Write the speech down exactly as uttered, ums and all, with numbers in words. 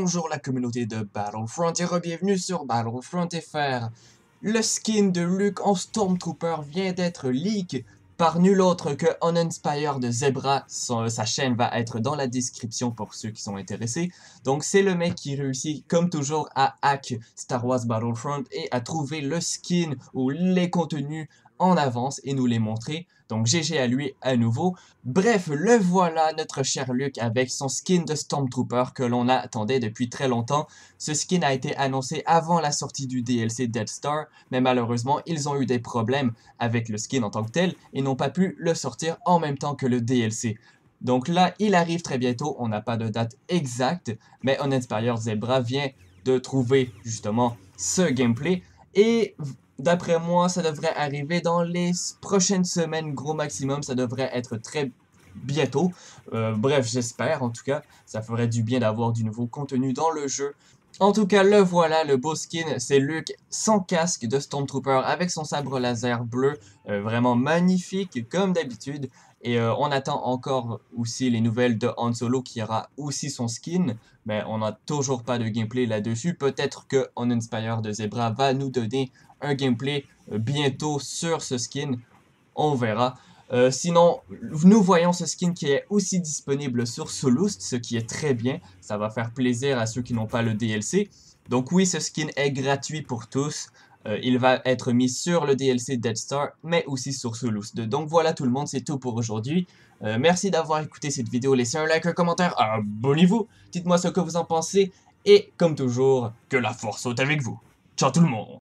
bonjour la communauté de Battlefront et re-bienvenue sur Battlefront F R. Le skin de Luke en Stormtrooper vient d'être leak par nul autre que Uninspired Zebra. Son, sa chaîne va être dans la description pour ceux qui sont intéressés. Donc c'est le mec qui réussit comme toujours à hack Star Wars Battlefront et à trouver le skin ou les contenus en avance et nous les montrer. Donc G G à lui à nouveau. Bref, le voilà notre cher Luke avec son skin de Stormtrooper que l'on attendait depuis très longtemps. Ce skin a été annoncé avant la sortie du D L C Death Star, mais malheureusement ils ont eu des problèmes avec le skin en tant que tel et n'ont pas pu le sortir en même temps que le D L C. Donc là, il arrive très bientôt, on n'a pas de date exacte, mais Uninspired Zebra vient de trouver justement ce gameplay et d'après moi, ça devrait arriver dans les prochaines semaines, gros maximum, ça devrait être très bientôt. Euh, bref, j'espère en tout cas, ça ferait du bien d'avoir du nouveau contenu dans le jeu. En tout cas, le voilà, le beau skin, c'est Luke sans casque de Stormtrooper avec son sabre laser bleu, euh, vraiment magnifique comme d'habitude. Et euh, on attend encore aussi les nouvelles de Han Solo qui aura aussi son skin, mais on n'a toujours pas de gameplay là-dessus. Peut-être que Uninspired de Zebra va nous donner un gameplay euh, bientôt sur ce skin, on verra. Euh, sinon, nous voyons ce skin qui est aussi disponible sur Solust, ce qui est très bien. Ça va faire plaisir à ceux qui n'ont pas le D L C. Donc oui, ce skin est gratuit pour tous. Euh, il va être mis sur le D L C Death Star, mais aussi sur Solust. Donc voilà tout le monde, c'est tout pour aujourd'hui. Euh, merci d'avoir écouté cette vidéo. Laissez un like, un commentaire, abonnez-vous. Dites-moi ce que vous en pensez. Et comme toujours, que la force soit avec vous. Ciao tout le monde.